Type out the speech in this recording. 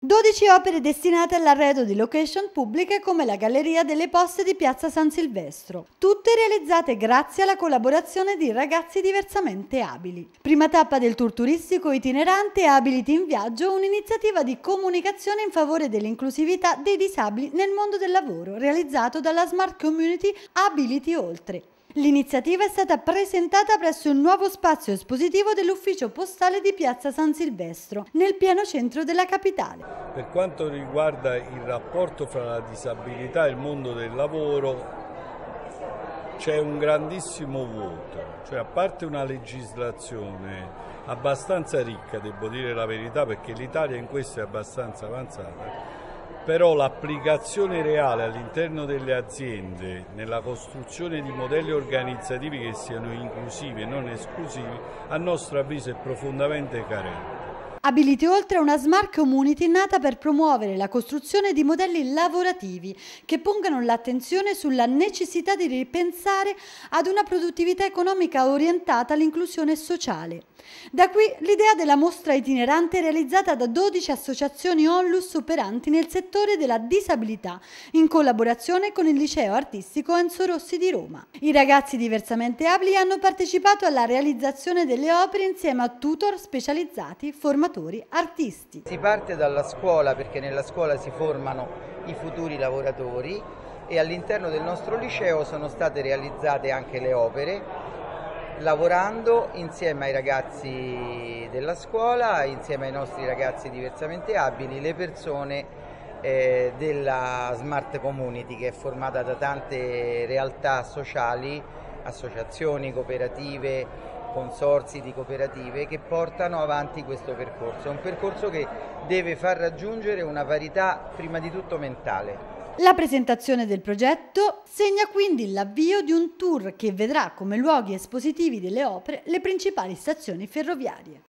12 opere destinate all'arredo di location pubbliche come la Galleria delle Poste di Piazza San Silvestro, tutte realizzate grazie alla collaborazione di ragazzi diversamente abili. Prima tappa del tour turistico itinerante Ability in Viaggio, un'iniziativa di comunicazione in favore dell'inclusività dei disabili nel mondo del lavoro, realizzato dalla Smart Community Ability Oltre. L'iniziativa è stata presentata presso il nuovo spazio espositivo dell'ufficio postale di Piazza San Silvestro, nel pieno centro della capitale. Per quanto riguarda il rapporto fra la disabilità e il mondo del lavoro, c'è un grandissimo vuoto, cioè a parte una legislazione abbastanza ricca, devo dire la verità, perché l'Italia in questo è abbastanza avanzata, però l'applicazione reale all'interno delle aziende, nella costruzione di modelli organizzativi che siano inclusivi e non esclusivi, a nostro avviso è profondamente carente. Ability Oltre è una smart community nata per promuovere la costruzione di modelli lavorativi che pongano l'attenzione sulla necessità di ripensare ad una produttività economica orientata all'inclusione sociale. Da qui l'idea della mostra itinerante realizzata da 12 associazioni onlus operanti nel settore della disabilità, in collaborazione con il Liceo Artistico Enzo Rossi di Roma. I ragazzi diversamente abili hanno partecipato alla realizzazione delle opere insieme a tutor specializzati, formatori, artisti. Si parte dalla scuola, perché nella scuola si formano i futuri lavoratori, e all'interno del nostro liceo sono state realizzate anche le opere, lavorando insieme ai ragazzi della scuola, insieme ai nostri ragazzi diversamente abili, le persone della Smart Community, che è formata da tante realtà sociali, associazioni, cooperative, consorzi di cooperative che portano avanti questo percorso. È un percorso che deve far raggiungere una parità prima di tutto mentale. La presentazione del progetto segna quindi l'avvio di un tour che vedrà come luoghi espositivi delle opere le principali stazioni ferroviarie.